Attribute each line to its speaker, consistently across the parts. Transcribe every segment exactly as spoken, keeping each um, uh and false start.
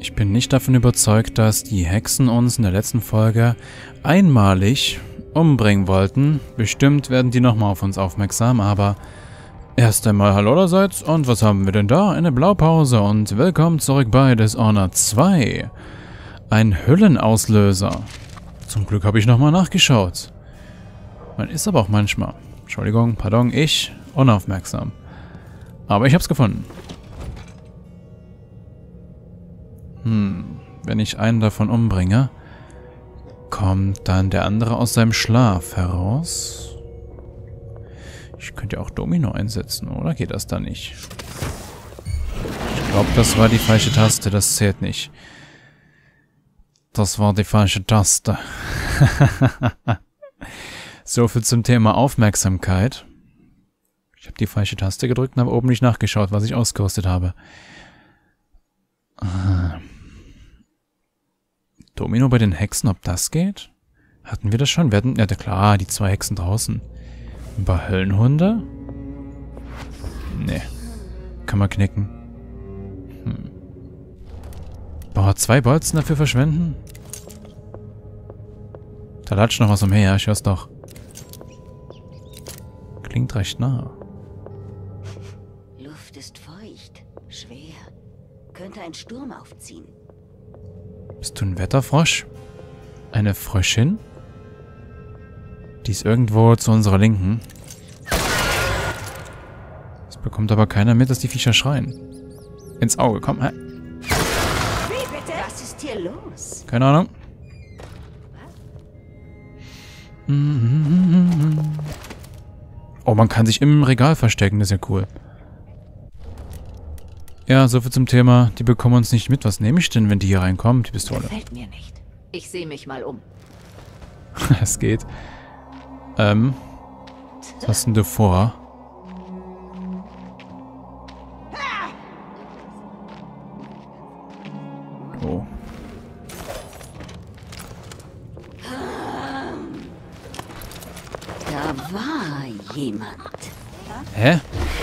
Speaker 1: Ich bin nicht davon überzeugt, dass die Hexen uns in der letzten Folge einmalig umbringen wollten. Bestimmt werden die nochmal auf uns aufmerksam, aber erst einmal hallo allerseits. Und was haben wir denn da? Eine Blaupause und willkommen zurück bei Dishonored zwei. Ein Hüllenauslöser. Zum Glück habe ich nochmal nachgeschaut. Man ist aber auch manchmal, Entschuldigung, pardon, ich, unaufmerksam. Aber ich habe es gefunden. Hm, wenn ich einen davon umbringe, kommt dann der andere aus seinem Schlaf heraus. Ich könnte ja auch Domino einsetzen, oder geht das da nicht? Ich glaube, das war die falsche Taste, das zählt nicht. Das war die falsche Taste. So viel zum Thema Aufmerksamkeit. Ich habe die falsche Taste gedrückt und habe oben nicht nachgeschaut, was ich ausgerüstet habe. Ah. Domino bei den Hexen, ob das geht? Hatten wir das schon? Wir hatten, ja klar, die zwei Hexen draußen. Ein paar Höllenhunde? Nee. Kann man knicken. Hm. Boah, zwei Bolzen dafür verschwenden? Da latscht noch was umher, ich hör's doch. Klingt recht nah.
Speaker 2: Luft ist feucht, schwer. Könnte ein Sturm aufziehen.
Speaker 1: Bist du ein Wetterfrosch? Eine Fröschin? Die ist irgendwo zu unserer Linken. Es bekommt aber keiner mit, dass die Viecher schreien. Ins Auge, komm. Hä?
Speaker 2: Wie bitte? Was ist hier los?
Speaker 1: Keine Ahnung. Oh, man kann sich im Regal verstecken, das ist ja cool. Ja, soviel zum Thema, die bekommen uns nicht mit. Was nehme ich denn, wenn die hier reinkommen? Die Pistole.
Speaker 2: Gefällt mir nicht. Ich sehe mich mal um.
Speaker 1: Es geht. Ähm. Was hast denn du vor? Oh.
Speaker 2: Da war jemand.
Speaker 1: Hä?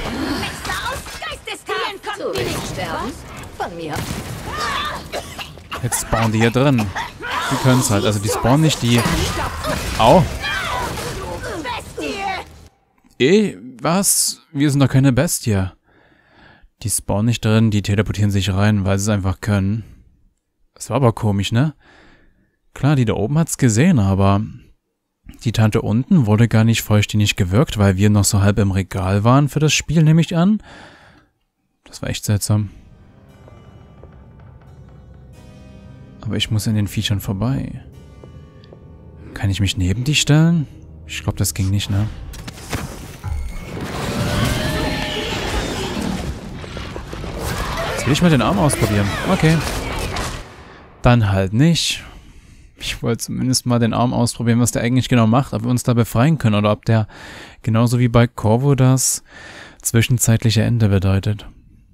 Speaker 2: So will ich sterben. Von mir.
Speaker 1: Jetzt spawnen die hier drin. Die können es halt. Also die spawnen nicht die... Au. Eh, was? Wir sind doch keine Bestie. Die spawnen nicht drin, die teleportieren sich rein, weil sie es einfach können. Das war aber komisch, ne? Klar, die da oben hat's gesehen, aber... Die Tante unten wurde gar nicht vollständig gewirkt, weil wir noch so halb im Regal waren für das Spiel, nehme ich an. Das war echt seltsam. Aber ich muss an den Viechern vorbei. Kann ich mich neben die stellen? Ich glaube, das ging nicht, ne? Jetzt will ich mal den Arm ausprobieren. Okay. Dann halt nicht. Ich wollte zumindest mal den Arm ausprobieren, was der eigentlich genau macht, ob wir uns da befreien können oder ob der genauso wie bei Corvo das zwischenzeitliche Ende bedeutet.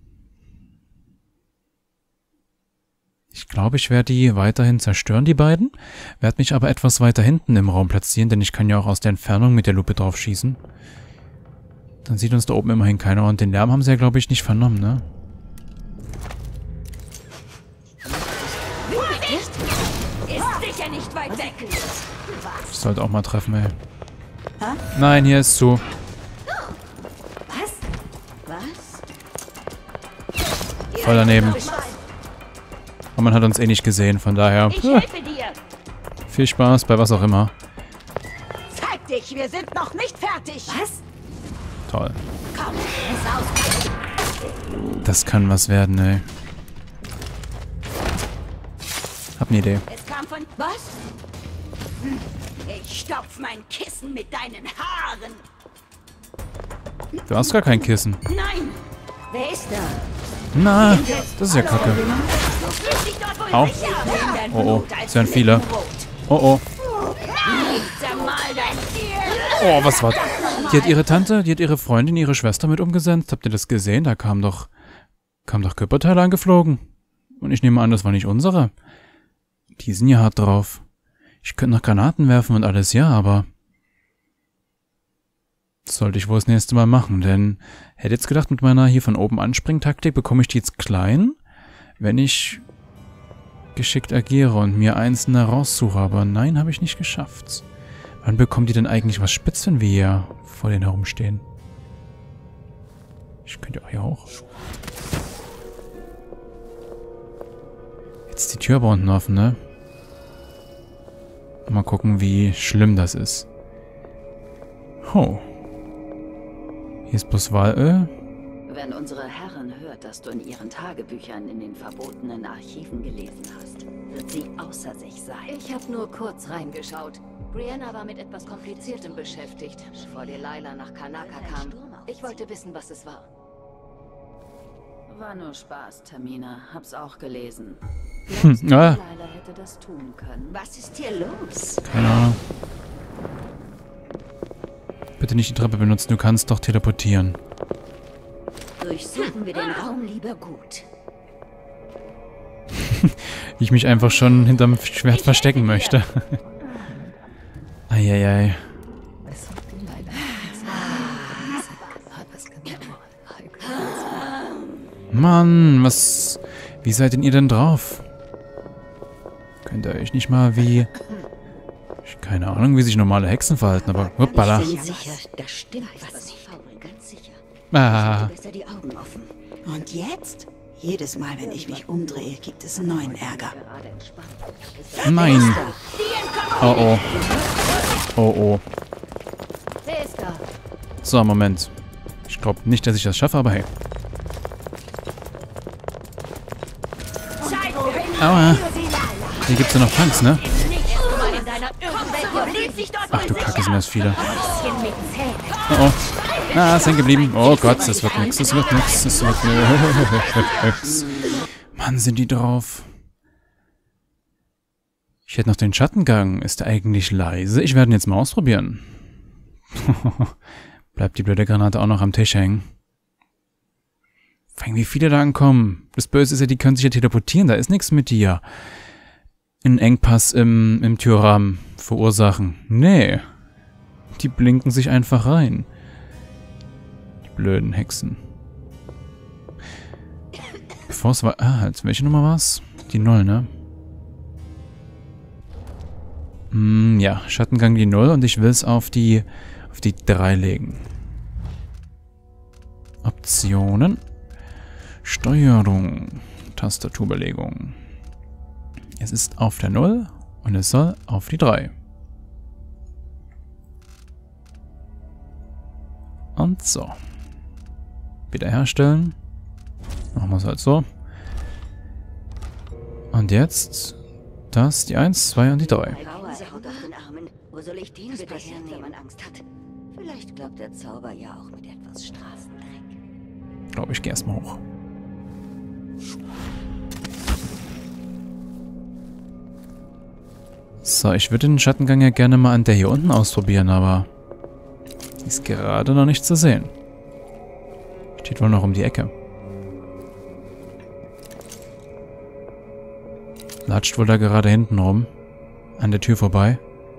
Speaker 1: Ich glaube, ich werde die weiterhin zerstören, die beiden. Werde mich aber etwas weiter hinten im Raum platzieren, denn ich kann ja auch aus der Entfernung mit der Lupe drauf schießen. Dann sieht uns da oben immerhin keiner und den Lärm haben sie ja, glaube ich, nicht vernommen, ne?
Speaker 2: Ist sicher nicht weit weg.
Speaker 1: Ich sollte auch mal treffen, ey. Nein, hier ist zu.
Speaker 2: Was? Was?
Speaker 1: Voll daneben. Und man hat uns eh nicht gesehen, von daher...
Speaker 2: Ich helfe dir.
Speaker 1: Viel Spaß bei was auch immer.
Speaker 2: Zeig dich, wir sind noch nicht fertig. Was?
Speaker 1: Toll.
Speaker 2: Komm, es aus.
Speaker 1: Das kann was werden, ey. Hab ne Idee.
Speaker 2: Es kam von... Was? Hm. Ich stopf mein Kissen mit deinen Haaren.
Speaker 1: Du hast gar kein Kissen.
Speaker 2: Nein. Wer ist da?
Speaker 1: Na, das ist ja kacke. Au. Oh oh, es werden viele. Oh oh. Oh, was war das? Die hat ihre Tante, die hat ihre Freundin, ihre Schwester mit umgesetzt. Habt ihr das gesehen? Da kam doch, kam doch Körperteile angeflogen. Und ich nehme an, das war nicht unsere. Die sind ja hart drauf. Ich könnte noch Granaten werfen und alles, ja, aber... Das sollte ich wohl das nächste Mal machen, denn hätte jetzt gedacht, mit meiner hier von oben anspringen Taktik bekomme ich die jetzt klein, wenn ich geschickt agiere und mir einzelne raussuche, aber nein, habe ich nicht geschafft. Wann bekommen die denn eigentlich was spitz, wenn wir hier vor denen herumstehen? Ich könnte auch hier hoch. Jetzt ist die Tür aber unten offen, ne? Mal gucken, wie schlimm das ist. Oh. Hier ist bloß Walöl.
Speaker 2: Wenn unsere Herrin hört, dass du in ihren Tagebüchern in den verbotenen Archiven gelesen hast, wird sie außer sich sein.
Speaker 3: Ich habe nur kurz reingeschaut. Brianna war mit etwas Kompliziertem beschäftigt, bevor Delilah nach Karnaca kam. Ich wollte wissen, was es war.
Speaker 2: War nur Spaß, Tamina. Hab's auch gelesen.
Speaker 1: Hm, ah.
Speaker 2: Delilah hätte das tun können. Was ist hier los?
Speaker 1: Keine Ahnung. Bitte nicht die Treppe benutzen, du kannst doch teleportieren.
Speaker 2: Durchsuchen wir den Raum lieber gut.
Speaker 1: Ich mich einfach schon hinterm Schwert verstecken möchte. Eieiei. Mann, was... Wie seid denn ihr denn drauf? Könnt ihr euch nicht mal wie... Ich keine Ahnung, wie sich normale Hexen verhalten, aber... Hoppala.
Speaker 2: Ich bin sicher, da stimmt was nicht. Ganz sicher.
Speaker 1: Ah.
Speaker 2: Besser die Augen offen.
Speaker 4: Und jetzt? Jedes Mal, wenn ich mich umdrehe, gibt es neuen Ärger.
Speaker 1: Nein. Oh oh. Oh oh.
Speaker 3: Wer ist da?
Speaker 1: So, Moment. Ich glaube nicht, dass ich das schaffe, aber hey. Aua. Hier gibt's ja noch Punks, ne? Ach du Kacke, sind das viele. Oh oh. Ah, ist hängen geblieben. Oh Gott, das wird nix, das wird nix, das wird nix. Mann, sind die drauf. Ich hätte noch den Schattengang. Ist der eigentlich leise? Ich werde ihn jetzt mal ausprobieren. Bleibt die blöde Granate auch noch am Tisch hängen. Vor allem, wie viele da ankommen. Das Böse ist ja, die können sich ja teleportieren. Da ist nichts mit dir. Einen Engpass im, im Türrahmen verursachen. Nee. Die blinken sich einfach rein. Die blöden Hexen. Bevor es war... Ah, als welche Nummer war's? Die Null, ne? Hm, ja. Schattengang die Null und ich will es auf die... auf die drei legen. Optionen. Steuerung. Tastaturbelegung. Es ist auf der Null und es soll auf die drei. Und so. Wiederherstellen. Machen wir es halt so. Und jetzt das, die eins, zwei und die drei.
Speaker 2: Haut auf den Armen. Wo soll ich den bitte hernehmen, wenn man Angst hat? Vielleicht glaubt der Zauber ja auch mit etwas Straßendreck.
Speaker 1: Ich glaube, ich gehe erstmal hoch. So, ich würde den Schattengang ja gerne mal an der hier unten ausprobieren, aber die ist gerade noch nicht zu sehen. Steht wohl noch um die Ecke. Latscht wohl da gerade hinten rum. An der Tür vorbei.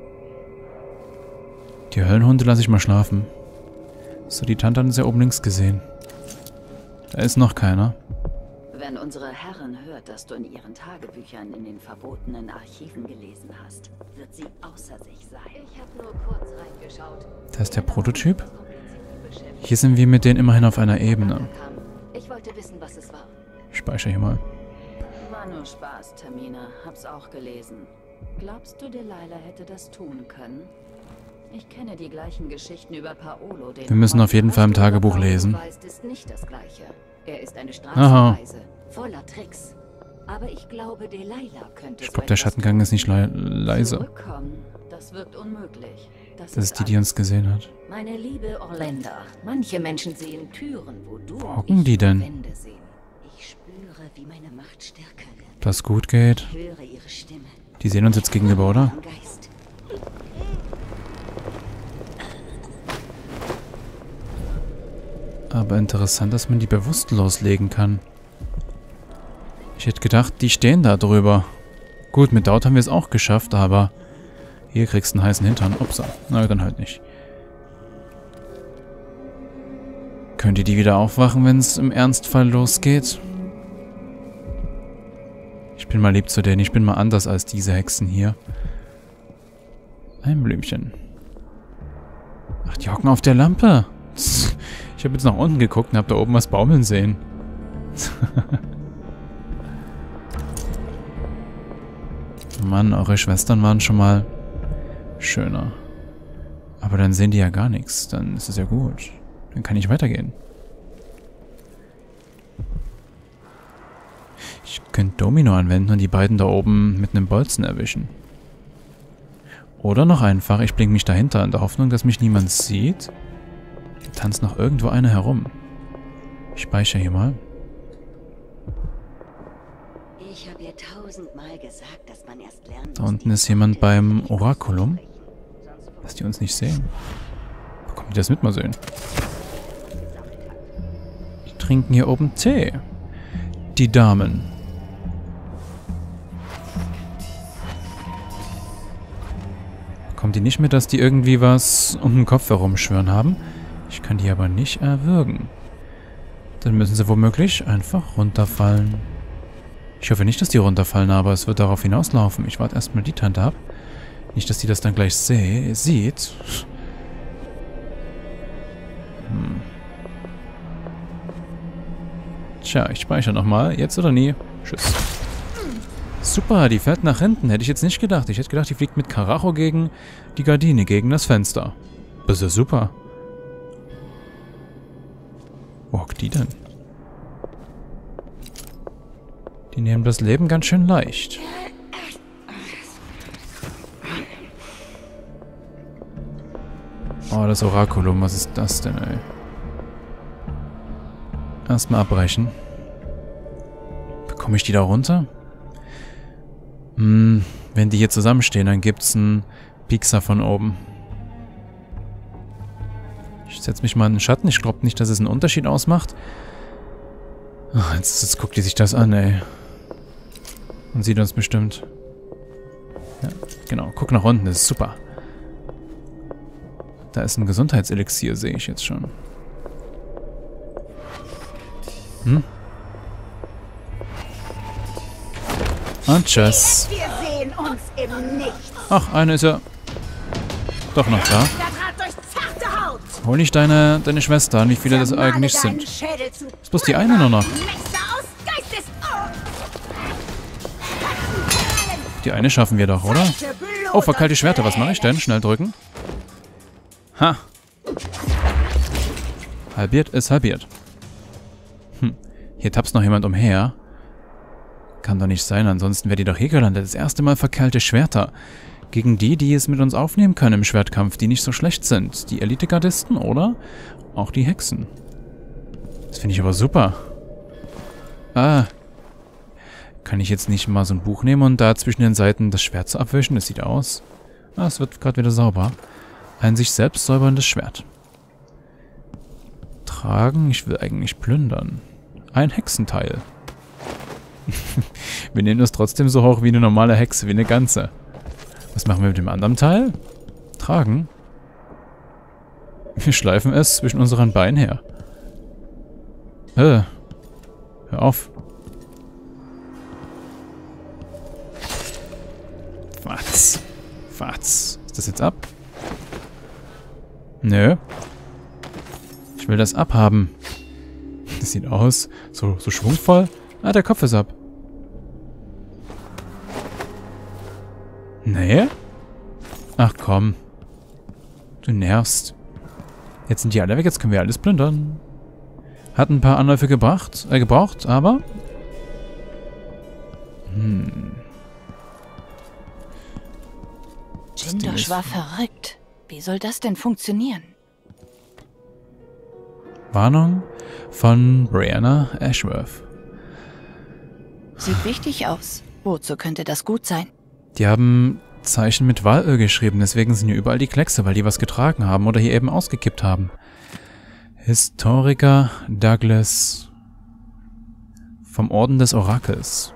Speaker 1: Die Höllenhunde lasse ich mal schlafen. So, die Tante hat uns ja oben links gesehen. Da ist noch keiner.
Speaker 2: Wenn unsere Herrin hört, dass du in ihren Tagebüchern in den verbotenen Archiven gelesen hast, wird sie außer sich sein.
Speaker 3: Ich habe nur kurz reingeschaut.
Speaker 1: Das ist der Prototyp. Hier sind wir mit denen immerhin auf einer Ebene.
Speaker 3: Ich wollte wissen, was es war.
Speaker 1: Ich speichere hier mal.
Speaker 2: War nur Spaß, Tamina. Hab's auch gelesen. Glaubst du, Delilah hätte das tun können? Ich kenne die gleichen Geschichten über Paolo. Den
Speaker 1: Wir müssen auf jeden Fall im Tagebuch
Speaker 2: Paolo
Speaker 1: lesen.
Speaker 2: Weißt, ist nicht das Gleiche. Er ist eine Straßenreise, voller Tricks. Aber ich glaube, Delilah könnte
Speaker 1: Ich glaube, der Schattengang ist nicht le leise.
Speaker 2: Zurückkommen. Das wirkt unmöglich. Das,
Speaker 1: Das ist die, die uns gesehen hat.
Speaker 2: Meine liebe Orlando, manche Menschen sehen Türen, wo du
Speaker 1: Wo hocken die denn?
Speaker 2: Wände sehen. Ich spüre, wie meine Macht stärker wird.
Speaker 1: Das gut geht.
Speaker 2: Ich höre ihre Stimme.
Speaker 1: Die sehen uns jetzt gegenüber, oder?
Speaker 2: Im Geist.
Speaker 1: Aber interessant, dass man die bewusstlos legen kann. Ich hätte gedacht, die stehen da drüber. Gut, mit Daut haben wir es auch geschafft, aber... Hier kriegst du einen heißen Hintern. Upsa. Na, dann halt nicht. Könnt ihr die wieder aufwachen, wenn es im Ernstfall losgeht? Ich bin mal lieb zu denen. Ich bin mal anders als diese Hexen hier. Ein Blümchen. Ach, die hocken auf der Lampe. Ich habe jetzt nach unten geguckt und habe da oben was baumeln sehen. Mann, eure Schwestern waren schon mal schöner. Aber dann sehen die ja gar nichts. Dann ist es ja gut. Dann kann ich weitergehen. Ich könnte Domino anwenden und die beiden da oben mit einem Bolzen erwischen. Oder noch einfach, ich blinke mich dahinter in der Hoffnung, dass mich niemand sieht. Da tanzt noch irgendwo einer herum. Ich speichere hier mal.
Speaker 3: Ich habe dir tausendmal gesagt, dass man erst lernen
Speaker 1: Da unten ist jemand beim Orakulum. Dass die uns nicht sehen. Bekommen die das mit mal sehen? Die trinken hier oben Tee. Die Damen. Kommt die nicht mit, dass die irgendwie was um den Kopf herumschwören haben? Ich kann die aber nicht erwürgen. Dann müssen sie womöglich einfach runterfallen. Ich hoffe nicht, dass die runterfallen, aber es wird darauf hinauslaufen. Ich warte erstmal die Tante ab. Nicht, dass die das dann gleich seh sieht. Hm. Tja, ich speichere nochmal. Jetzt oder nie? Tschüss. Super, die fällt nach hinten. Hätte ich jetzt nicht gedacht. Ich hätte gedacht, die fliegt mit Karacho gegen die Gardine, gegen das Fenster. Das ist ja super. Wo hockt die denn? Die nehmen das Leben ganz schön leicht. Oh, das Orakulum. Was ist das denn, ey? Erstmal abbrechen. Bekomme ich die da runter? Hm, wenn die hier zusammenstehen, dann gibt's einen Piekser von oben. Ich setze mich mal in den Schatten. Ich glaube nicht, dass es einen Unterschied ausmacht. Ach, jetzt, jetzt guckt die sich das an, ey. Und sieht uns bestimmt. Ja, genau. Guck nach unten, das ist super. Da ist ein Gesundheitselixier, sehe ich jetzt schon. Hm? Und tschüss.
Speaker 3: Wir sehen uns im Nichts.
Speaker 1: Ach, eine ist ja doch noch da. Hol nicht deine, deine Schwester an, wie viele das eigentlich sind. Ist bloß die eine nur noch. Die eine schaffen wir doch, oder? Oh, verkalte Schwerter. Was mache ich denn? Schnell drücken. Ha. Halbiert ist halbiert. Hm. Hier tapst noch jemand umher. Kann doch nicht sein, ansonsten wäre die doch hier gelandet. Das erste Mal verkeilte Schwerter. Gegen die, die es mit uns aufnehmen können im Schwertkampf, die nicht so schlecht sind. Die Elite-Gardisten oder auch die Hexen. Das finde ich aber super. Ah. Kann ich jetzt nicht mal so ein Buch nehmen und da zwischen den Seiten das Schwert zu abwischen? Das sieht aus. Ah, es wird gerade wieder sauber. Ein sich selbst säuberndes Schwert. Tragen? Ich will eigentlich plündern. Ein Hexenteil. Wir nehmen das trotzdem so hoch wie eine normale Hexe, wie eine ganze. Was machen wir mit dem anderen Teil? Tragen. Wir schleifen es zwischen unseren Beinen her. Äh. Hör auf. Was? Was? Ist das jetzt ab? Nö. Ich will das abhaben. Das sieht aus. So, so schwungvoll. Ah, der Kopf ist ab. Nee? Ach komm. Du nervst. Jetzt sind die alle weg, jetzt können wir alles plündern. Hat ein paar Anläufe gebracht, äh, gebraucht, aber... Hm.
Speaker 2: Jindosh war verrückt. Wie soll das denn funktionieren?
Speaker 1: Warnung von Brianna Ashworth.
Speaker 2: Sieht wichtig aus. Wozu könnte das gut sein?
Speaker 1: Die haben Zeichen mit Walöl geschrieben, deswegen sind hier überall die Kleckse, weil die was getragen haben oder hier eben ausgekippt haben. Historiker Douglas vom Orden des Orakels.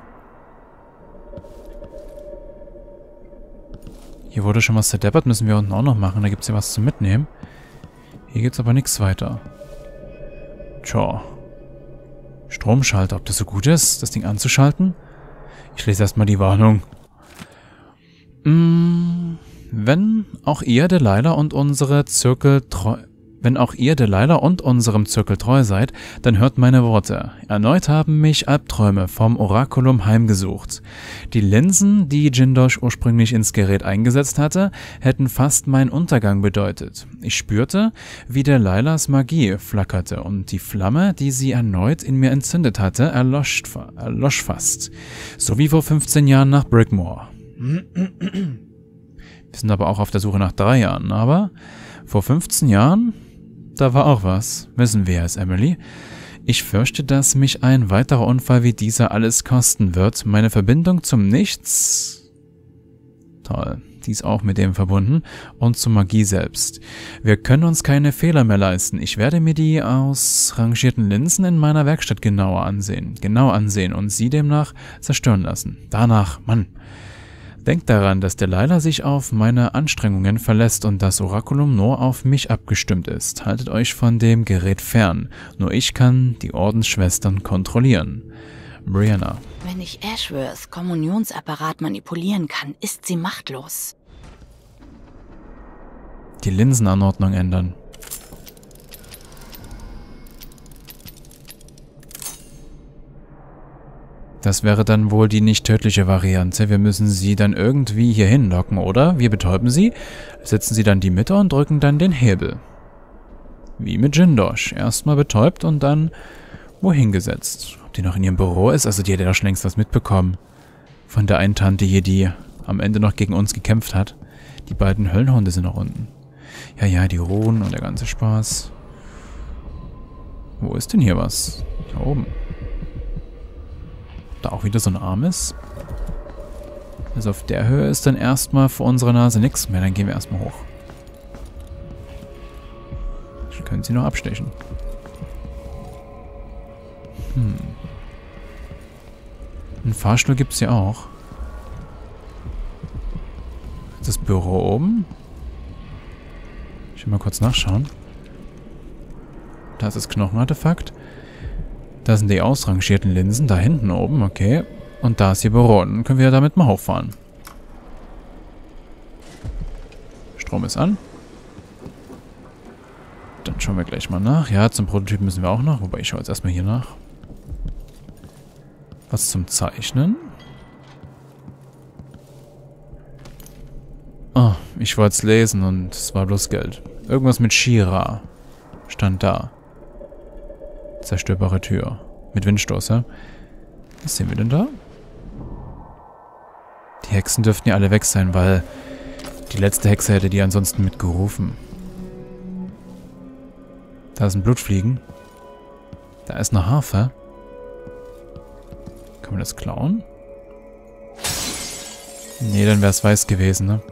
Speaker 1: Hier wurde schon was zerdeppert, müssen wir unten auch noch machen, da gibt es ja was zum Mitnehmen. Hier geht's aber nichts weiter. Tja. Stromschalter, ob das so gut ist, das Ding anzuschalten? Ich lese erstmal die Warnung. Mm, wenn auch ihr Delilah und unsere Zirkel treu... Wenn auch ihr Delilah und unserem Zirkel treu seid, dann hört meine Worte. Erneut haben mich Albträume vom Orakulum heimgesucht. Die Linsen, die Jindosh ursprünglich ins Gerät eingesetzt hatte, hätten fast meinen Untergang bedeutet. Ich spürte, wie Delilahs Magie flackerte und die Flamme, die sie erneut in mir entzündet hatte, erlosch, erlosch fast. So wie vor fünfzehn Jahren nach Brickmore. Wir sind aber auch auf der Suche nach drei Jahren, aber vor fünfzehn Jahren... Da war auch was, wissen wir es, Emily. Ich fürchte, dass mich ein weiterer Unfall wie dieser alles kosten wird. Meine Verbindung zum Nichts... Toll, die ist auch mit dem verbunden. Und zur Magie selbst. Wir können uns keine Fehler mehr leisten. Ich werde mir die ausrangierten Linsen in meiner Werkstatt genauer ansehen. Genau ansehen und sie demnach zerstören lassen. Danach, Mann... Denkt daran, dass Delilah sich auf meine Anstrengungen verlässt und das Orakulum nur auf mich abgestimmt ist. Haltet euch von dem Gerät fern. Nur ich kann die Ordensschwestern kontrollieren. Brianna.
Speaker 5: Wenn ich Ashworths Kommunionsapparat manipulieren kann, ist sie machtlos.
Speaker 1: Die Linsenanordnung ändern. Das wäre dann wohl die nicht tödliche Variante. Wir müssen sie dann irgendwie hier hinlocken, oder? Wir betäuben sie, setzen sie dann die Mitte und drücken dann den Hebel. Wie mit Jindosh. Erstmal betäubt und dann wohin gesetzt. Ob die noch in ihrem Büro ist? Also die hat ja schon längst was mitbekommen. Von der einen Tante hier, die am Ende noch gegen uns gekämpft hat. Die beiden Höllenhunde sind noch unten. Ja, ja, die Ruhen und der ganze Spaß. Wo ist denn hier was? Da oben. Da auch wieder so ein Arm ist. Also auf der Höhe ist dann erstmal vor unserer Nase nichts mehr. Dann gehen wir erstmal hoch. Ich könnte sie noch abstechen. Hm. Einen Fahrstuhl gibt es hier auch. Das Büro oben. Ich will mal kurz nachschauen. Da ist das Knochenartefakt. Da sind die ausrangierten Linsen, da hinten oben, okay. Und da ist ihr Büro. Dann können wir damit mal hochfahren. Strom ist an. Dann schauen wir gleich mal nach. Ja, zum Prototyp müssen wir auch noch. Wobei, ich schaue jetzt erstmal hier nach. Was zum Zeichnen? Oh, ich wollte es lesen und es war bloß Geld. Irgendwas mit Shira stand da. Zerstörbare Tür. Mit Windstoß, ja? Was sehen wir denn da? Die Hexen dürften ja alle weg sein, weil die letzte Hexe hätte die ansonsten mitgerufen. Da sind Blutfliegen. Da ist eine Harfe. Kann man das klauen? Nee, dann wäre es weiß gewesen, ne?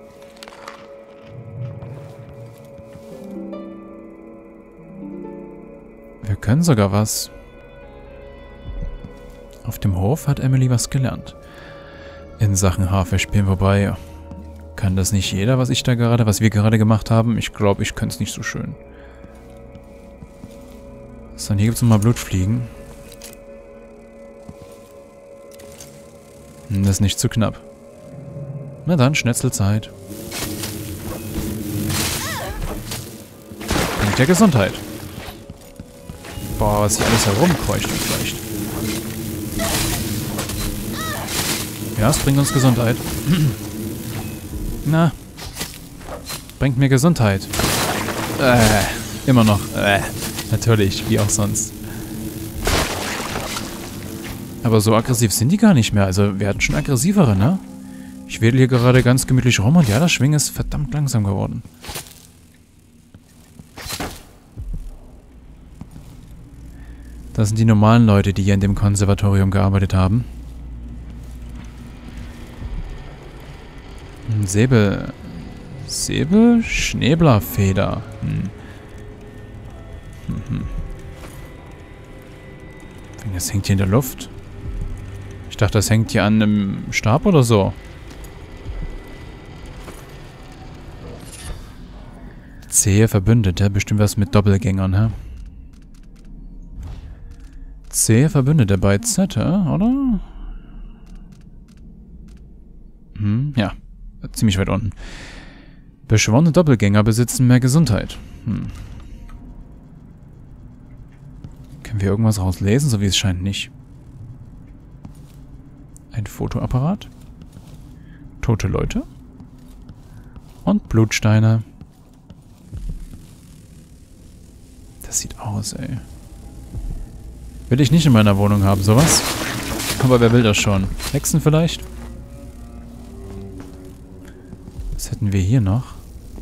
Speaker 1: Wir können sogar was. Auf dem Hof hat Emily was gelernt. In Sachen Harfe spielen, wobei kann das nicht jeder, was ich da gerade, was wir gerade gemacht haben. Ich glaube, ich könnte es nicht so schön. So, und hier gibt es nochmal Blutfliegen. Das ist nicht zu knapp. Na dann, Schnetzelzeit. Bringt ja Gesundheit. Boah, was hier alles herumkreucht und fleucht. Ja, es bringt uns Gesundheit. Na. Bringt mir Gesundheit. Äh, immer noch. Äh, natürlich, wie auch sonst. Aber so aggressiv sind die gar nicht mehr. Also, wir hatten schon aggressivere, ne? Ich wedel hier gerade ganz gemütlich rum und ja, das Schwingen ist verdammt langsam geworden. Das sind die normalen Leute, die hier in dem Konservatorium gearbeitet haben. Säbel... Säbel? Schnäblerfeder. Hm. Hm, hm. Das hängt hier in der Luft. Ich dachte, das hängt hier an einem Stab oder so. Zähe Verbündete. Bestimmt was mit Doppelgängern, hä? Zähe Verbündete bei Z, oder? Mhm, ja. Ziemlich weit unten. Beschworene Doppelgänger besitzen mehr Gesundheit. Hm. Können wir irgendwas rauslesen? So wie es scheint nicht. Ein Fotoapparat. Tote Leute. Und Blutsteine. Das sieht aus, ey. Will ich nicht in meiner Wohnung haben, sowas. Aber wer will das schon? Hexen vielleicht? Was hätten wir hier noch?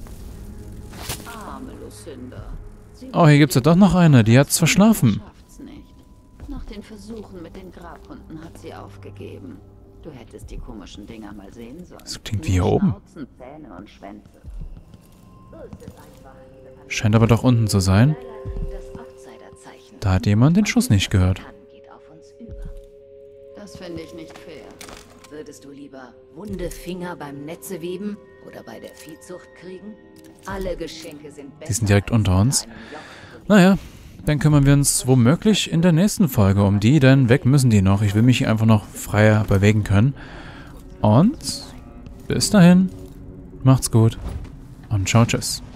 Speaker 2: Arme Lucinda. Sie
Speaker 1: Oh, hier gibt es ja doch noch eine. Die hat's verschlafen.
Speaker 2: schafft's nicht. Nach den Versuchen mit den Grabhunden hat sie aufgegeben. Du hättest die komischen Dinger mal sehen sollen.
Speaker 1: Das klingt wie hier oben.
Speaker 2: Schnauzen, Zähne und Schwänze.
Speaker 1: Scheint aber doch unten zu sein.
Speaker 3: Das Outsider-Zeichen.
Speaker 1: Da hat jemand den Schuss nicht gehört.
Speaker 3: Geht auf uns über.
Speaker 2: Das finde ich nicht fair.
Speaker 3: Würdest du lieber wunde Finger beim Netzeweben oder bei der Viehzucht kriegen? Alle Geschenke sind besser.
Speaker 1: Die sind direkt unter uns.
Speaker 3: als ein Loch.
Speaker 1: Naja, dann kümmern wir uns womöglich in der nächsten Folge um die, denn weg müssen die noch. Ich will mich einfach noch freier bewegen können. Und bis dahin, macht's gut und ciao, tschüss.